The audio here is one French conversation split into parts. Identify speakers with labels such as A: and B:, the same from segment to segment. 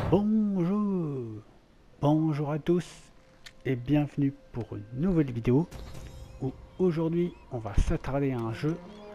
A: Bonjour, bonjour à tous et bienvenue pour une nouvelle vidéo où aujourd'hui on va s'attarder à un jeu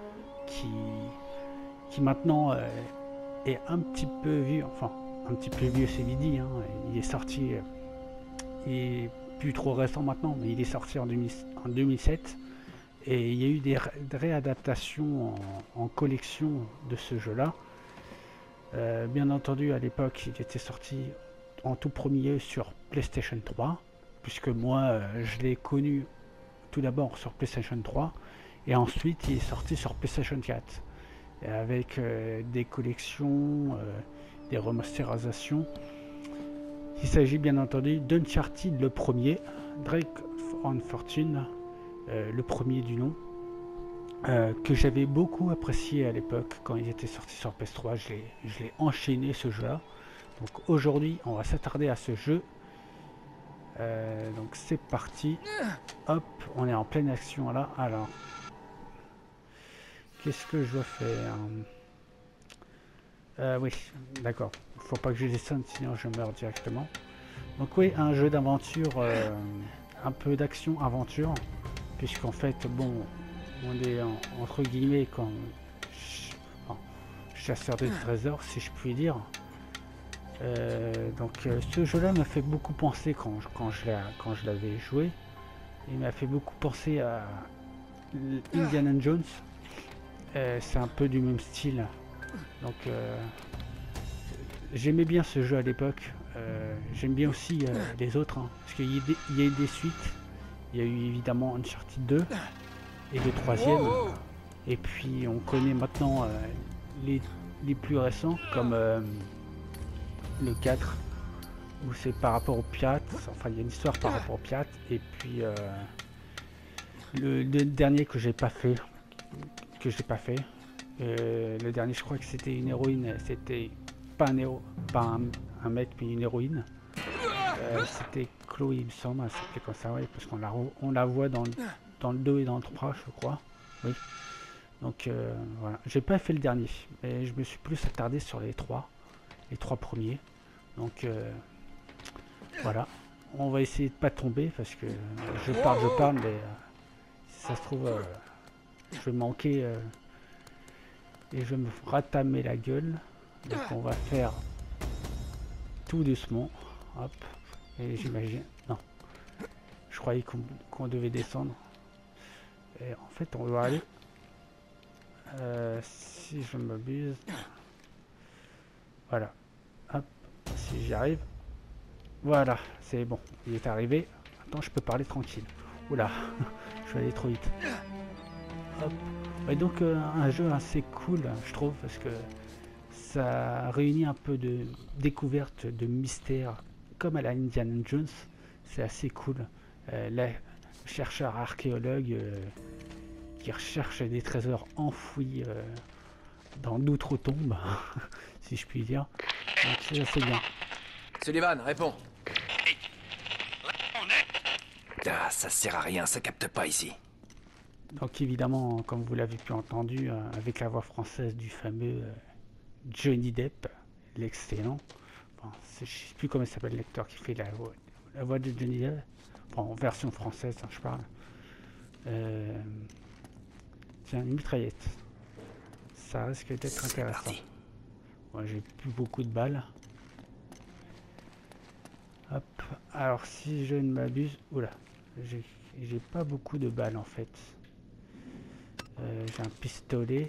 A: qui maintenant est un petit peu vieux, enfin un petit peu vieux c'est dit, hein. Il est sorti, il est plus trop récent maintenant, mais il est sorti en 2007 et il y a eu des réadaptations en collection de ce jeu là. Bien entendu, à l'époque, il était sorti en tout premier sur PlayStation 3, puisque moi, je l'ai connu tout d'abord sur PlayStation 3, et ensuite il est sorti sur PlayStation 4, avec des collections, des remasterisations. Il s'agit bien entendu d'Uncharted le premier, Drake on Fortune, le premier du nom. Que j'avais beaucoup apprécié à l'époque quand il était sorti sur PS3, je l'ai enchaîné ce jeu là. Donc aujourd'hui on va s'attarder à ce jeu. Donc c'est parti, hop, on est en pleine action là. Alors qu'est-ce que je dois faire? Oui, d'accord, faut pas que je descende sinon je meurs directement. Donc oui, un jeu d'aventure, un peu d'action aventure, puisqu'en fait bon, on est entre guillemets comme chasseur de trésors si je puis dire. Donc ce jeu là m'a fait beaucoup penser quand je l'avais joué, il m'a fait beaucoup penser à Indiana Jones. C'est un peu du même style, donc j'aimais bien ce jeu à l'époque. J'aime bien aussi les autres, hein, parce qu'il y a eu des suites. Il y a eu évidemment Uncharted 2 et le troisième, et puis on connaît maintenant les plus récents comme le 4, où c'est par rapport aux pirates, enfin il y a une histoire par rapport aux pirates, et puis le dernier que j'ai pas fait, le dernier je crois que c'était une héroïne, c'était pas un héros, pas un mec mais une héroïne. C'était Chloé il me semble, elle s'appelait comme ça, ouais, parce qu'on la voit dans le 2 et dans le 3 je crois, oui. Donc voilà, j'ai pas fait le dernier, mais je me suis plus attardé sur les trois premiers. Donc voilà, on va essayer de pas tomber parce que je parle, mais si ça se trouve, je vais manquer et je vais me ratamer la gueule. Donc on va faire tout doucement, hop, et j'imagine, non, je croyais qu'on devait descendre. Et en fait on doit aller, si je m'abuse, voilà, hop, si j'y arrive. Voilà, c'est bon, il est arrivé. Maintenant, je peux parler tranquille. Oula, je vais aller trop vite. Hop. Et donc, un jeu assez cool, je trouve, parce que ça réunit un peu de découverte, de mystère, comme à la Indiana Jones. C'est assez cool. Là, chercheur archéologue qui recherche des trésors enfouis dans d'outre-tombes, si je puis dire. Donc, c'est assez bien.
B: Sullivan, réponds. Ah, ça sert à rien, ça capte pas ici.
A: Donc évidemment, comme vous l'avez pu entendu, avec la voix française du fameux Johnny Depp, l'excellent. Enfin, je ne sais plus comment s'appelle l'acteur qui fait la voix de Johnny Depp. Enfin, en version française, hein, je parle. Tiens, une mitraillette. Ça risque d'être intéressant. Moi, j'ai plus beaucoup de balles. Hop. Alors, si je ne m'abuse... Oula. J'ai pas beaucoup de balles en fait. J'ai un pistolet.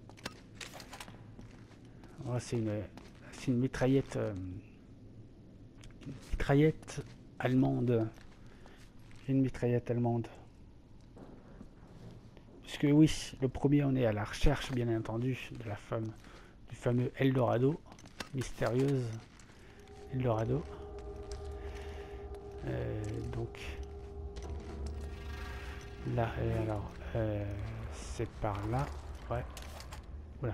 A: Oh, c'est une mitraillette. Une mitraillette allemande. Une mitraillette allemande. Puisque oui, le premier on est à la recherche bien entendu de la femme, du fameux Eldorado. Mystérieuse Eldorado. Donc là, alors c'est par là, ouais, voilà.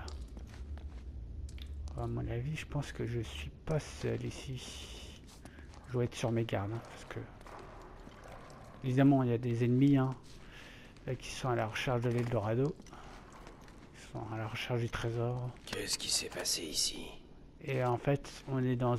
A: À mon avis, je pense que je suis pas seul ici. Je dois être sur mes gardes, hein, parce que évidemment il y a des ennemis, hein, qui sont à la recherche de l'Eldorado, qui sont à la recherche du trésor.
B: Qu'est-ce qui s'est passé ici?
A: Et en fait, on est dans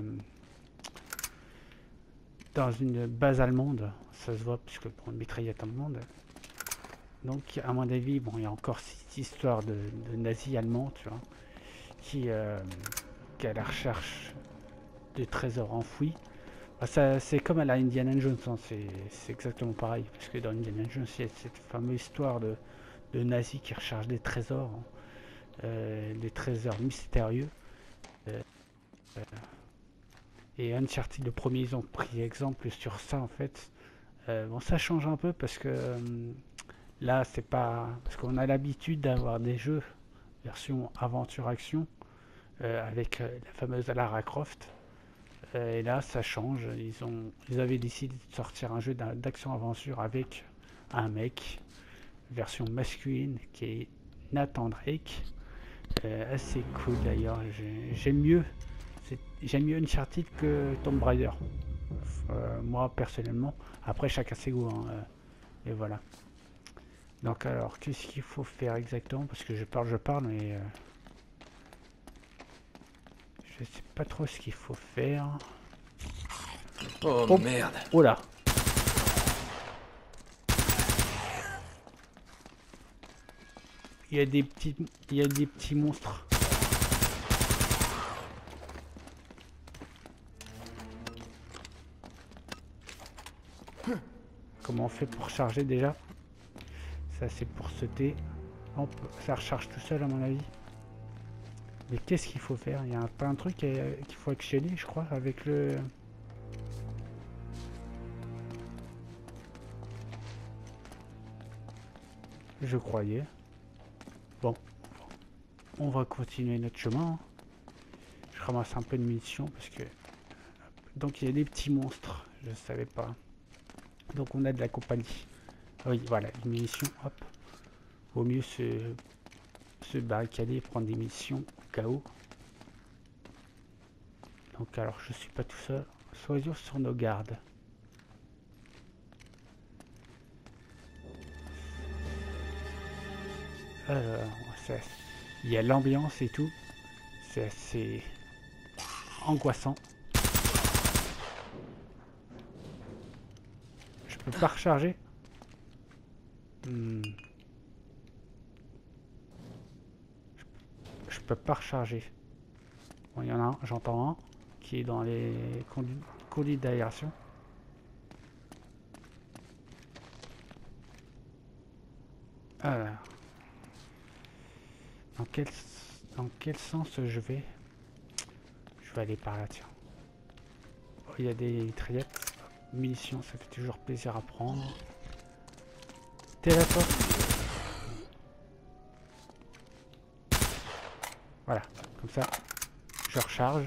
A: une base allemande. Ça se voit puisque pour une mitraillette allemande. Donc, à mon avis, bon, il y a encore cette histoire de nazis allemands, tu vois, qui est à la recherche de trésors enfouis. Bah, c'est comme à la Indiana Jones, hein, c'est exactement pareil. Parce que dans Indiana Jones, il y a cette fameuse histoire de nazis qui recherchent des trésors, hein, des trésors mystérieux. Euh, et Uncharted, le premier, ils ont pris exemple sur ça en fait. Bon, ça change un peu parce que là, c'est pas. Parce qu'on a l'habitude d'avoir des jeux version aventure-action avec la fameuse Lara Croft. Et là, ça change. Ils avaient décidé de sortir un jeu d'action-aventure avec un mec, version masculine, qui est Nathan Drake. Assez cool d'ailleurs. J'aime mieux Uncharted que Tomb Raider. Moi, personnellement. Après, chacun ses goûts. Hein, et voilà. Donc alors, qu'est-ce qu'il faut faire exactement? Parce que je parle, mais je sais pas trop ce qu'il faut faire.
B: Oh,
A: Oh,
B: merde.
A: oh là. Il y a des petits monstres. Comment on fait pour charger déjà? Ça c'est pour sauter. Ça recharge tout seul à mon avis. Mais qu'est-ce qu'il faut faire? Il y a pas un truc qu'il faut actionner, je crois, avec le... Je croyais. Bon, on va continuer notre chemin. Hein. Je ramasse un peu de munitions parce que... Donc il y a des petits monstres, je ne savais pas. Donc on a de la compagnie. Ah oui, voilà, une munition, hop. Vaut mieux se barricader et prendre des munitions au cas où. Donc alors je suis pas tout seul. Soyons sur nos gardes. Alors, il y a l'ambiance et tout. C'est assez angoissant. Je peux pas recharger. Je peux pas recharger. Bon, il y en a un, j'entends un, qui est dans les conduits d'aération. Alors, dans quel sens je vais? Je vais aller par là, tiens. Oh, il y a des mitraillettes. Munitions, ça fait toujours plaisir à prendre. Téléphone. Voilà, comme ça, je recharge.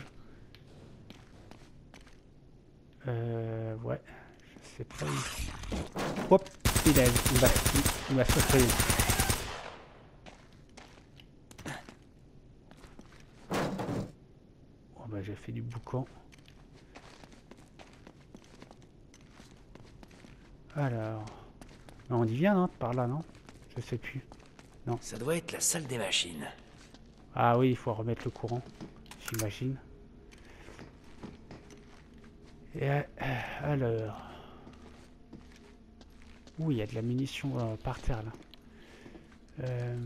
A: Ouais, je sais pas où. Hop, il m'a sauté. Oh bah j'ai fait du boucan. Alors, on y vient, non? Par là, non? Je sais plus. Non.
B: Ça doit être la salle des machines.
A: Ah oui, il faut remettre le courant, j'imagine. Et alors... Ouh, il y a de la munition par terre, là.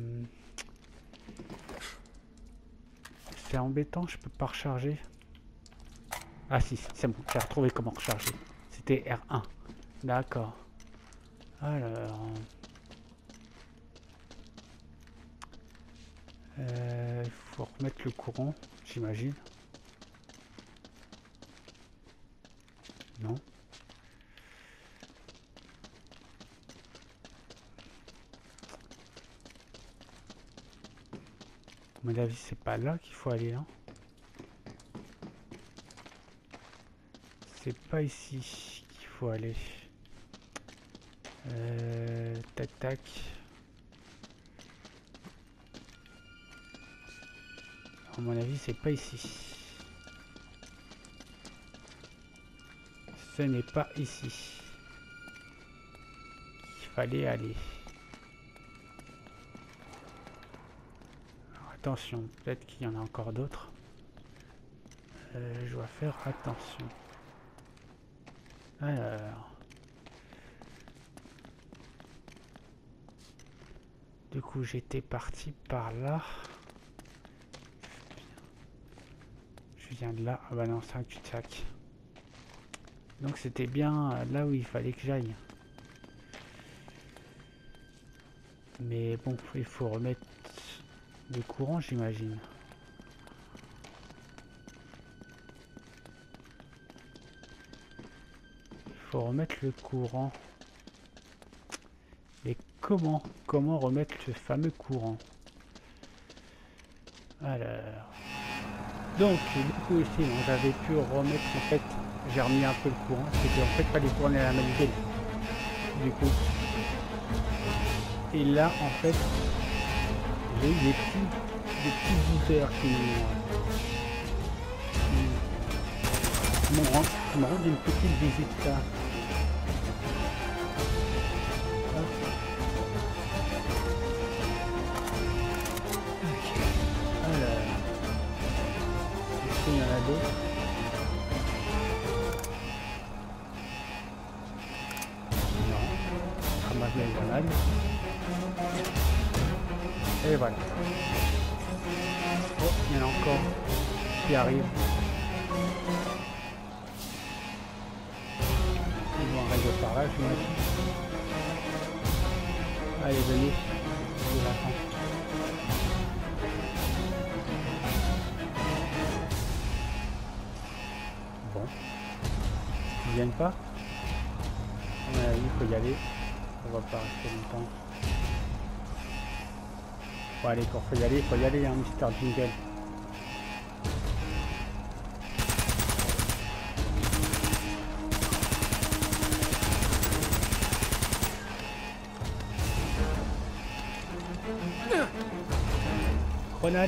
A: C'est embêtant, je peux pas recharger. Ah si, c'est bon, j'ai retrouvé comment recharger. C'était R1. D'accord. Alors... Il faut remettre le courant, j'imagine. Non. À mon avis, c'est pas là qu'il faut aller, hein. C'est pas ici qu'il faut aller. Tac tac. À mon avis, c'est pas ici. Ce n'est pas ici. Il fallait aller. Alors, attention, peut-être qu'il y en a encore d'autres. je dois faire attention. Alors... Du coup, j'étais parti par là. Je viens de là. Ah bah non, c'est un cul-de-sac. Donc c'était bien là où il fallait que j'aille. Mais bon, il faut remettre le courant, j'imagine. Il faut remettre le courant. Et comment remettre ce fameux courant? Alors... Donc, du coup ici, j'avais pu remettre, en fait, j'ai remis un peu le courant, c'était en fait pas les tourner à la manivelle, du coup. Et là, en fait, j'ai eu des petits boosters qui m'ont rendu une petite visite là. Il y en a d'autres. Non. Ramasse les grenades. Et voilà. Oh, il y en a encore qui arrivent. Ils vont arriver par là, je m'imagine. Allez, venez. Je l'attends. Bon. Ils viennent pas. Il faut y aller. On va pas rester longtemps. Bon allez, quand faut y aller, hein, Mister Jingle. Grenade.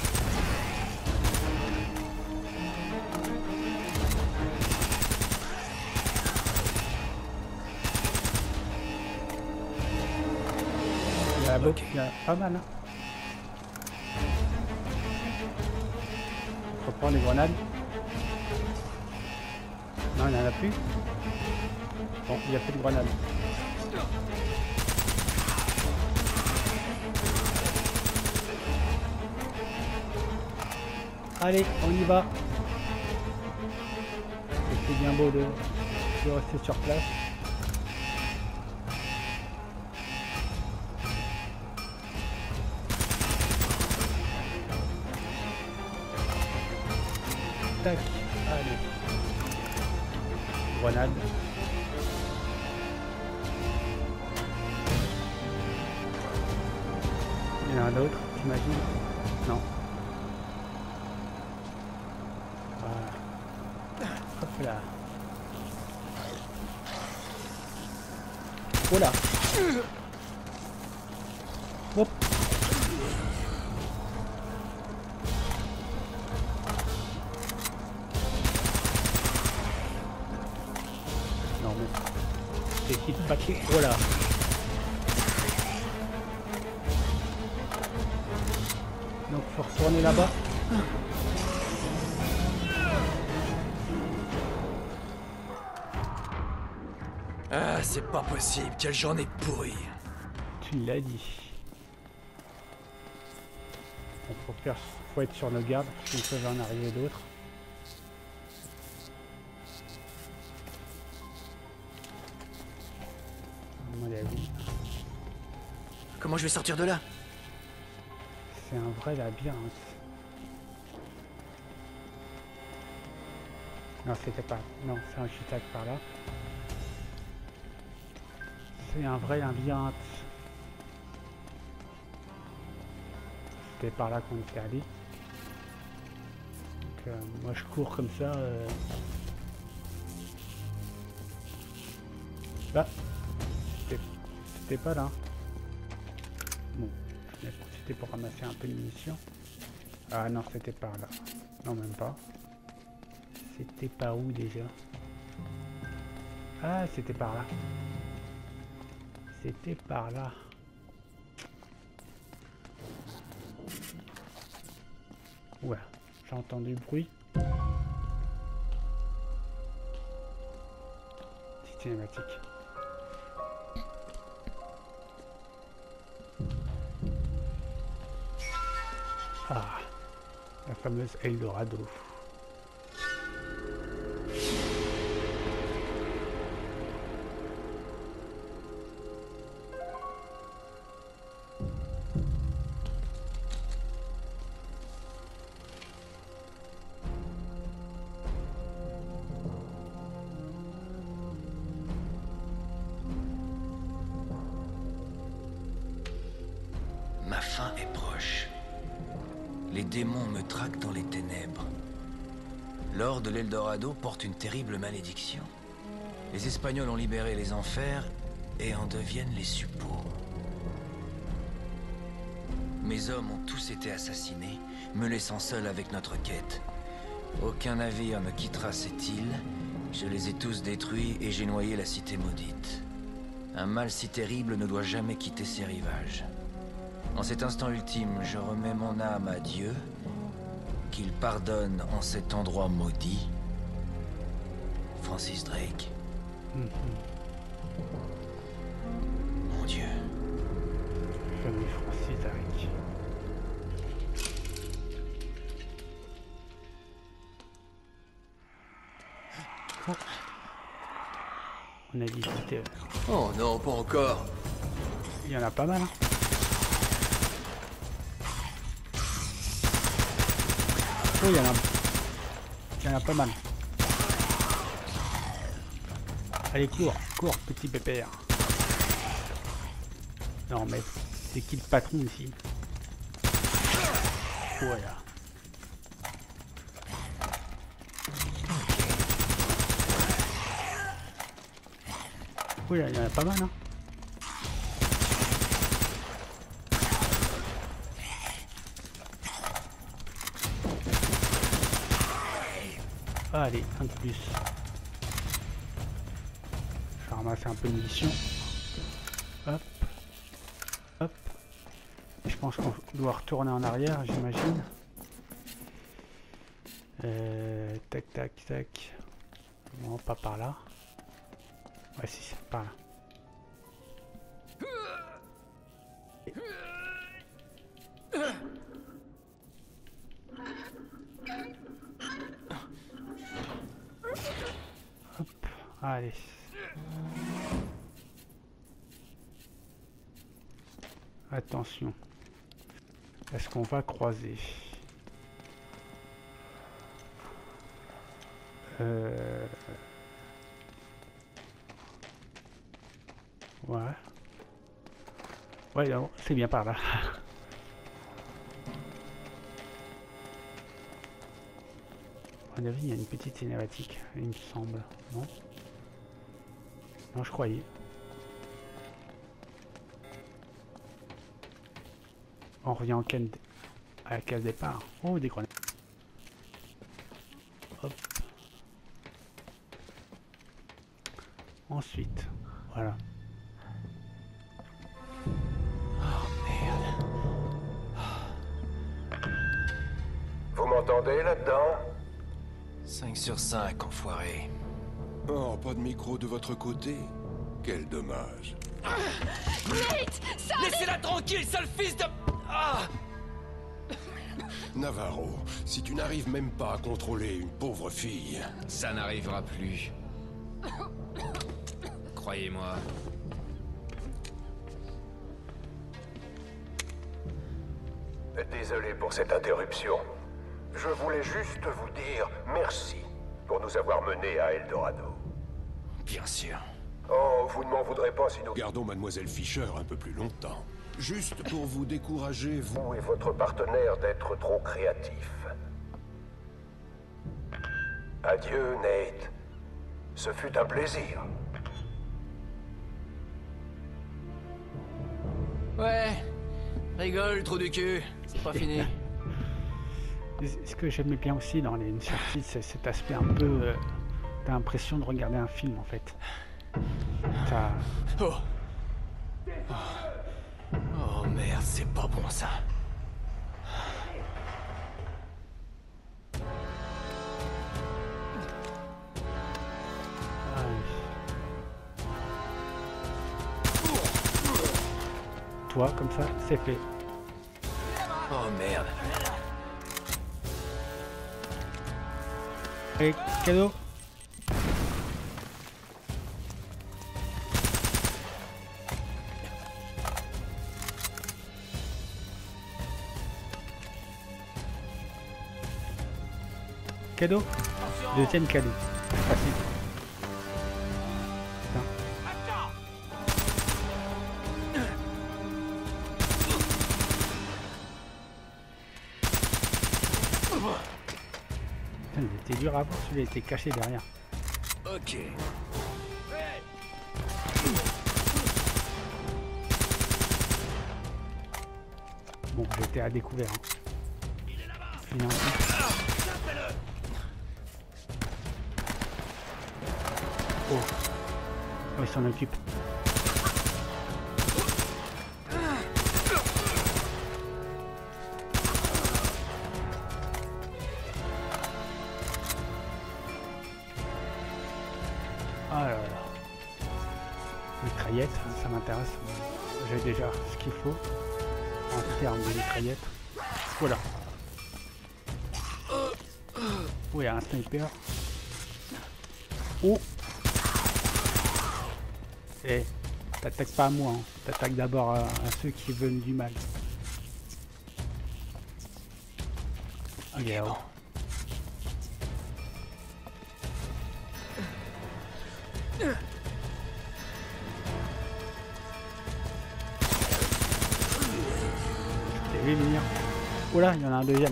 A: Il y a pas mal, hein. Faut prendre les grenades. Non, il n'y en a plus. Bon, il n'y a plus de grenades. Allez, on y va. C'est bien beau de rester sur place. Tac, allez. Grenade. Il y en a un autre, t'imagines? Non. Voilà. Hop là. Oh là. Hop. Non mais c'est qui le paquet. Oh là. Donc faut retourner là-bas.
B: Ah, c'est pas possible, quelle journée pourrie.
A: Tu l'as dit. Bon, faut être sur nos gardes, parce qu'il peut en arriver d'autres. À mon avis.
B: Comment je vais sortir de là?
A: C'est un vrai labyrinthe. Non, c'était pas. Non, c'est un chutac par là. C'est un vrai labyrinthe. C'était par là qu'on était allé. Donc, moi je cours comme ça. Là. C'était pas là. Bon, je vais profiter pour ramasser un peu de munitions. Ah non, c'était par là. Non, même pas. C'était par où déjà? Ah, c'était par là. C'était par là. Ouais, j'ai entendu le bruit. petite cinématique. Ah, la fameuse Eldorado.
B: Ma fin est proche. Les démons me traquent dans les ténèbres. L'or de l'Eldorado porte une terrible malédiction. Les Espagnols ont libéré les enfers et en deviennent les suppôts. Mes hommes ont tous été assassinés, me laissant seul avec notre quête. Aucun navire ne quittera cette île. Je les ai tous détruits et j'ai noyé la cité maudite. Un mal si terrible ne doit jamais quitter ses rivages. En cet instant ultime, je remets mon âme à Dieu, qu'il pardonne en cet endroit maudit. Francis Drake. Mon Dieu.
A: Famille Francis Drake. Oh. On a visité.
B: Oh non, pas encore.
A: Il y en a pas mal, hein. Oh, il y en a pas mal. Allez, cours, petit pépère. Non, mais c'est qui le patron ici? Voilà. Oh, il y en a pas mal, hein. Allez, un de plus. Je vais ramasser un peu de munitions. Hop. Hop. Je pense qu'on doit retourner en arrière, j'imagine. Tac, tac, tac. Non, pas par là. Ouais, si, c'est par là. Allez. Attention. Est-ce qu'on va croiser? Ouais. Ouais, c'est bien par là. À mon avis, il y a une petite cinématique, il me semble, non? Non, je croyais. On revient à la case départ. Oh, des grenades. Hop. Ensuite, voilà.
B: Oh merde.
C: Vous m'entendez là-dedans?
B: 5 sur 5, enfoiré.
C: Oh, pas de micro de votre côté? Quel dommage.
D: Nate!
B: Laissez-la tranquille, sale fils de... Ah!
C: Navarro, si tu n'arrives même pas à contrôler une pauvre fille...
E: Ça n'arrivera plus. Croyez-moi.
C: Désolé pour cette interruption. Je voulais juste vous dire merci pour nous avoir menés à Eldorado.
B: Bien sûr.
C: Oh, vous ne m'en voudrez pas si nous gardons Mademoiselle Fisher un peu plus longtemps. Juste pour vous décourager, vous et votre partenaire, d'être trop créatifs. Adieu, Nate. Ce fut un plaisir.
B: Ouais. Rigole, trou du cul. C'est pas fini.
A: Ce que j'aimais bien aussi dans les Uncharted, c'est cet aspect un peu... t'as l'impression de regarder un film, en fait.
B: Oh. Oh merde, c'est pas bon ça.
A: fois, comme ça, c'est fait.
B: Oh merde.
A: Et cadeau. Cadeau. Deuxième cadeau. Facile. Putain. Putain, il était dur à voir, celui-là était caché derrière.
B: Ok.
A: Bon, j'étais à découvert. Hein. Finalement. Oh, il s'en occupe. Ah là là. Mitraillette, ça m'intéresse. J'ai déjà ce qu'il faut en termes de mitraillette. Voilà. Oh, il y a un sniper. Oh! Eh, t'attaques pas à moi, hein. T'attaques d'abord à ceux qui veulent du mal. Ok, bon. Je t'ai vu venir. Oh là, il y en a un deuxième.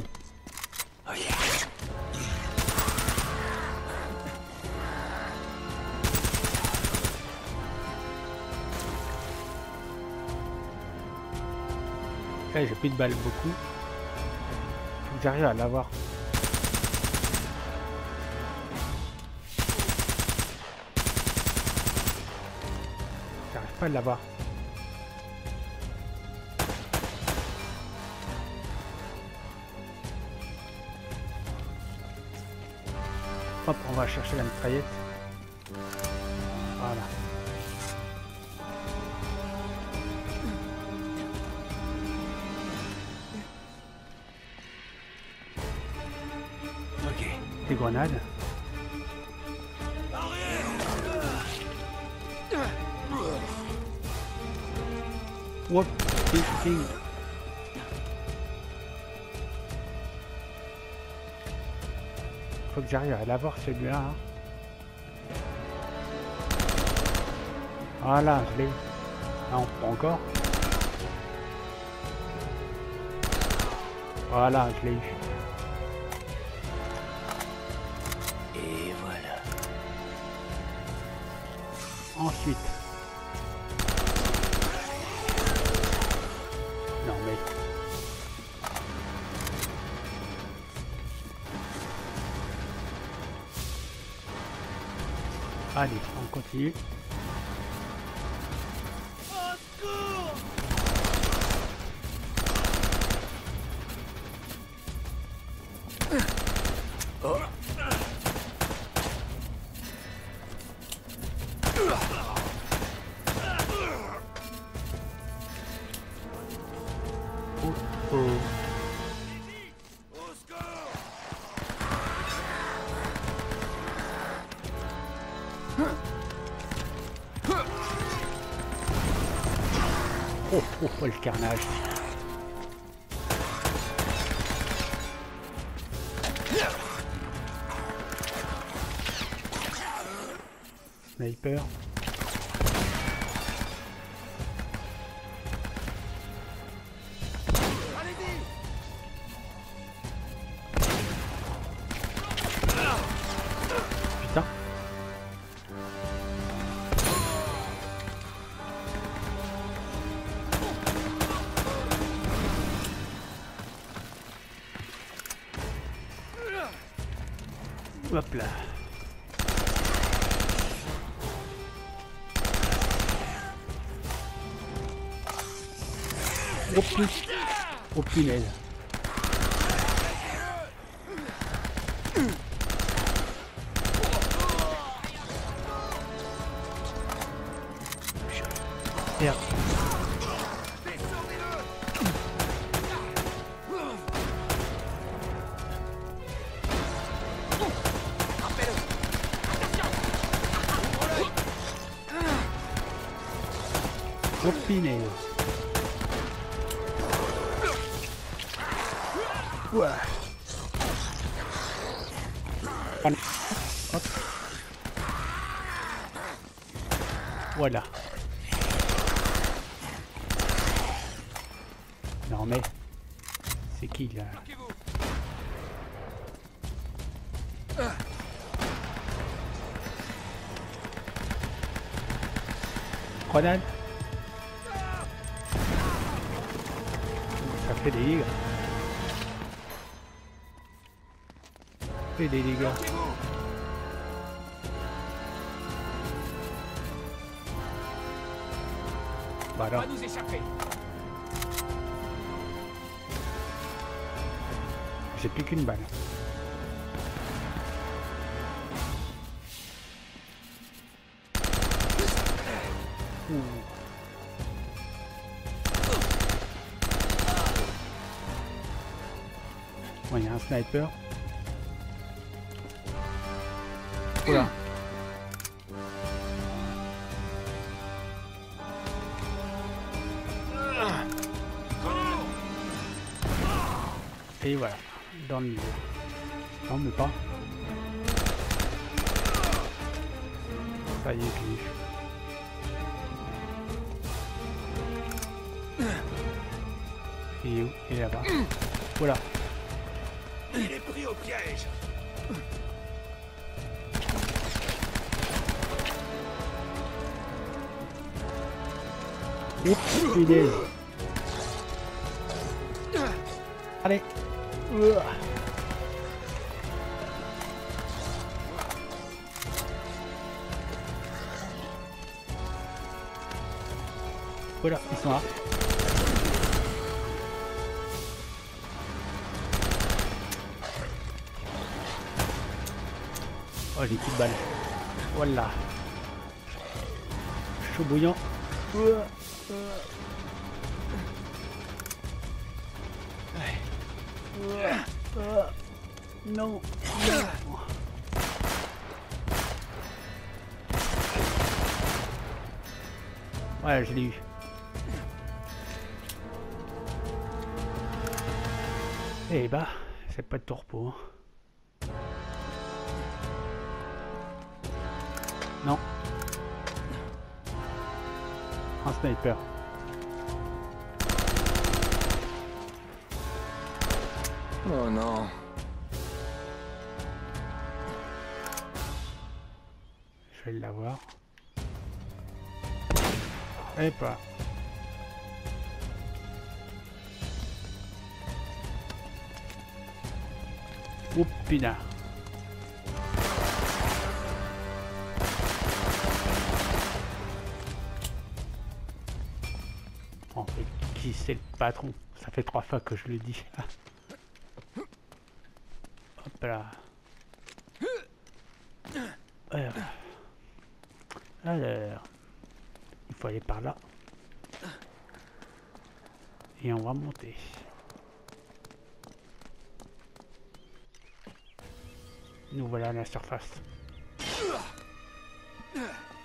A: Là, j'ai plus de balles beaucoup. Faut que j'arrive à l'avoir. J'arrive pas à l'avoir. Hop, on va chercher la mitraillette. Voilà. Des grenades. Whoop, shooting. Faut que j'arrive à l'avoir celui-là. Hein. Voilà, je l'ai eu. Non, pas encore. Voilà, je l'ai eu.
B: Et voilà.
A: Ensuite. Non mais. Allez, on continue.
B: Oh.
A: Oh, le carnage. Sniper. Putain. Hop là. Oh putain. Oh punaise. Merde. Copiné. Ouais. Hop. Voilà. Non mais... C'est qui là? Grenade. Ça fait des dégâts. Fait des dégâts. Voilà.
F: nous échapper.
A: J'ai plus qu'une balle. Bon, il y a un sniper. Oula. Et voilà, dans le niveau. Non, mais pas. Ça y est, plus. Il est où? Il est là-bas. Voilà.
C: Il est pris au piège.
A: Oups, punaise. Allez. Voilà, ils sont là. Oh, j'ai plus de balles. Voilà. Chaud bouillant. Non. Ouais, je l'ai eu. Eh bah, c'est pas de tout repos. Non. Un sniper.
B: Oh non.
A: Je vais l'avoir. Et pas. Oups, putain. En fait, qui c'est le patron? Ça fait 3 fois que je le dis. Hop là. Alors, il faut aller par là. Et on va monter. Nous voilà à la surface. Le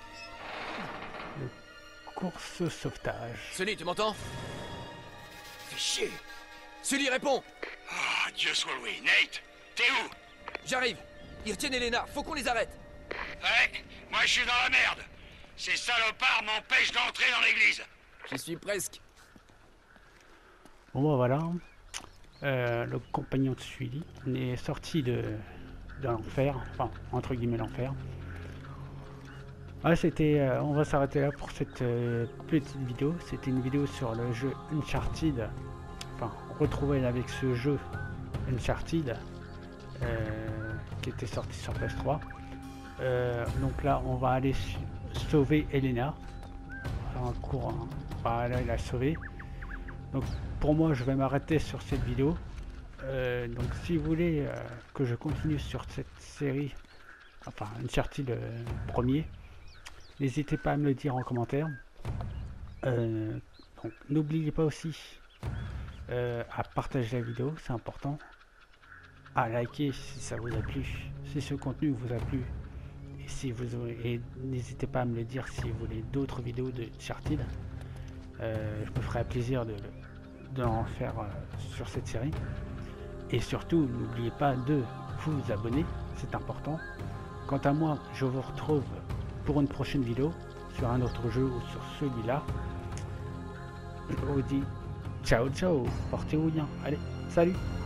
A: course sauvetage.
F: Sully, tu m'entends? Fais chier. Sully, réponds.
C: Ah, Dieu soit loué. Nate, t'es où?
F: J'arrive. Ils retiennent Elena, faut qu'on les arrête.
C: Ouais, moi je suis dans la merde. Ces salopards m'empêchent d'entrer dans l'église.
F: J'y suis presque.
A: Bon bah voilà. Le compagnon de Sully est sorti de l'enfer, enfin entre guillemets l'enfer. Ah, c'était, on va s'arrêter là pour cette petite vidéo. C'était une vidéo sur le jeu Uncharted, enfin retrouver avec ce jeu Uncharted qui était sorti sur PS3. Donc là on va aller sauver Elena. En courant, on va la sauver. Donc pour moi je vais m'arrêter sur cette vidéo. Donc si vous voulez que je continue sur cette série, enfin Uncharted premier, n'hésitez pas à me le dire en commentaire. Donc n'oubliez pas aussi à partager la vidéo, c'est important, à liker si ça vous a plu, si ce contenu vous a plu, et si vous n'hésitez pas à me le dire si vous voulez d'autres vidéos de Uncharted. Je me ferai plaisir d'en faire sur cette série. Et surtout, n'oubliez pas de vous abonner, c'est important. Quant à moi, je vous retrouve pour une prochaine vidéo sur un autre jeu ou sur celui-là. Je vous dis ciao ciao, portez-vous bien. Allez, salut!